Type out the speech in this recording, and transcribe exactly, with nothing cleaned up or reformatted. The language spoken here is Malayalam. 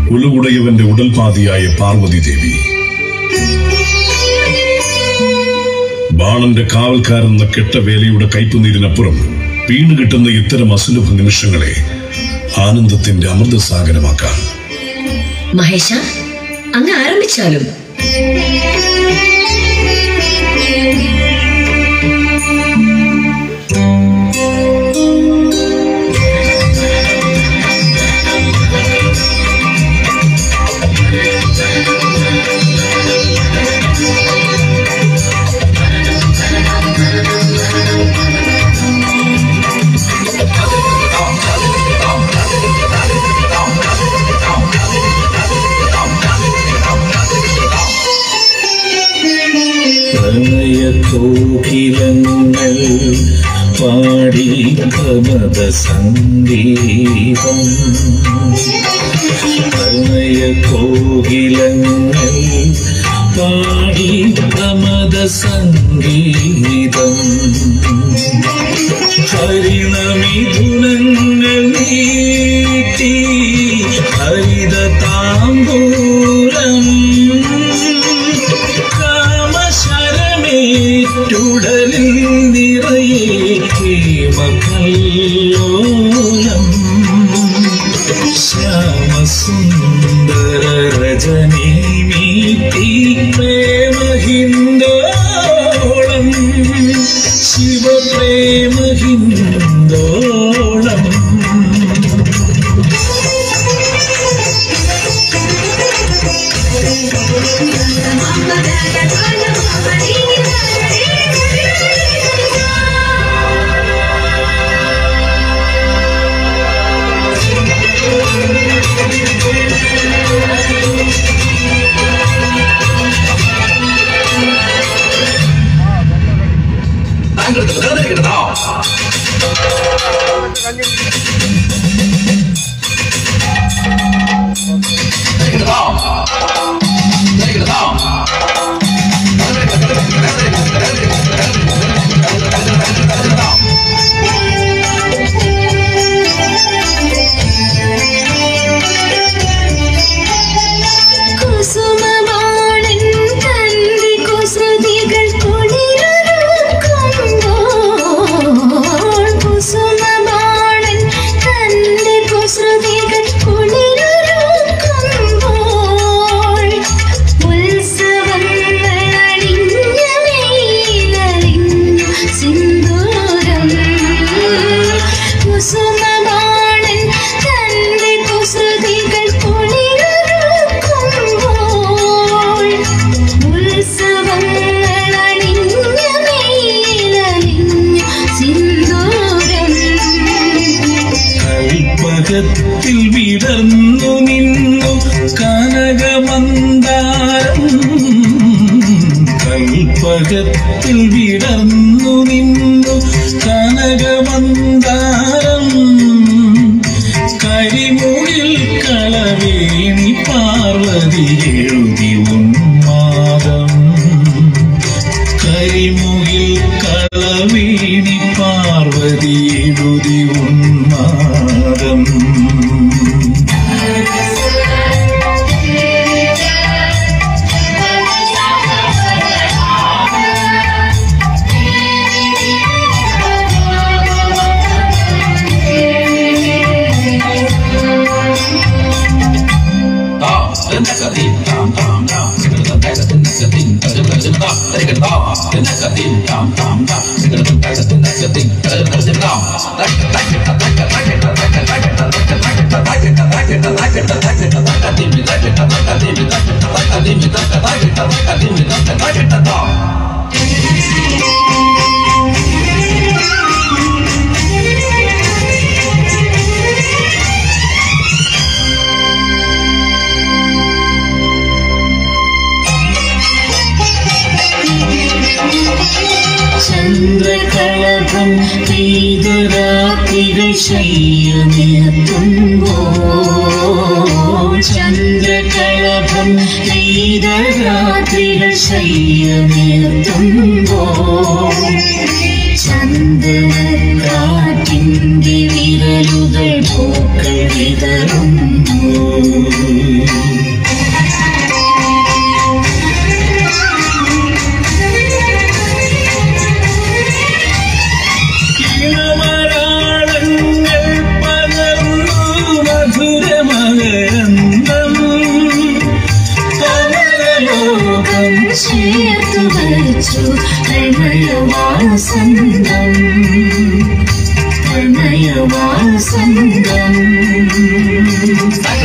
ഉലകുടയവന്റെ ഉടൽപാതിയായ പാർവതി ദേവി. ബാണന്റെ കാവൽക്കാരെന്ന കെട്ടവേലയുടെ കയ്പുനീരിനപ്പുറം വീണ് കിട്ടുന്ന ഇത്തരം അസുലഭ നിമിഷങ്ങളെ ആനന്ദത്തിന്റെ അമൃതസാഗരമാക്കാൻ. മഹേഷ, അങ്ങ് ആരംഭിച്ചാലും. കോകിലങ്ങൾ പാടി പ്രമദ സംഗീതം. പ്രണയ കോകിലങ്ങൾ പാടി പ്രമദ സംഗീതം. ഹരിണമിഥുനങ്ങൾ നീട്ടി ഹരിത താമ്പൂലം. ുടലിൽ നിറയെ കേമകല്ലോലം. ശ്യാമസുന്ദര രജനീ മീട്ടി പ്രേമഹിന്ദോളം. ശിവപ്രേമഹിന്ദോളം. കൽപ്പകത്തിൽ വിടർന്നു നിന്നു കനകമന്ദാരം. കൽപ്പകത്തിൽ വിടർന്നു നിന്നു കനകമന്ദാരം. കരിമുകിൽ കളവേണി പാർവതി എഴുതി ഉന്മാദം. കരിമുകിൽ കളവേണി പാർവതി എഴുതി ഉന്മാദം. ചന്ദ്രകളഭം പെയ്തൊരാത്രികൾ ശയ്യമേത്തുമ്പോൾ. ചന്ദ്രകളഭം പെയ്തൊരാത്രികൾ ശയ്യമേത്തുമ്പോൾ. ചന്ദനക്കാറ്റിന്റെ വിരലുകൾ പൂക്കൾ വിതറുമ്പോൾ. ആരംഭിച്ചു പ്രണയവാസന്തം പ്രണയവാസന്തം